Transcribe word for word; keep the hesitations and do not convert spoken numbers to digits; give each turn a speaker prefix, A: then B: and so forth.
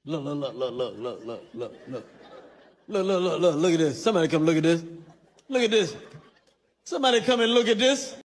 A: Look, look, look, look, look, look, look, look, look. Look, look, look, look, look at this. Somebody come look at this. Look at this. Somebody come and look at this.